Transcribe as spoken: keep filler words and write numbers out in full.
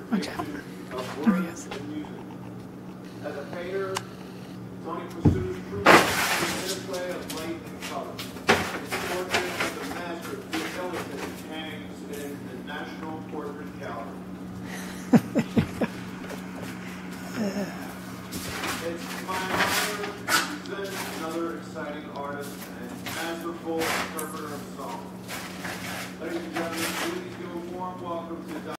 Watch out. of There he words is. and music. As a painter, Tony pursues truth the interplay of light and color. His portrait of the master of intelligence hangs in the National Portrait Gallery. It's my honor to present another exciting artist and masterful interpreter of song. Ladies and gentlemen, please give a warm welcome to Doctor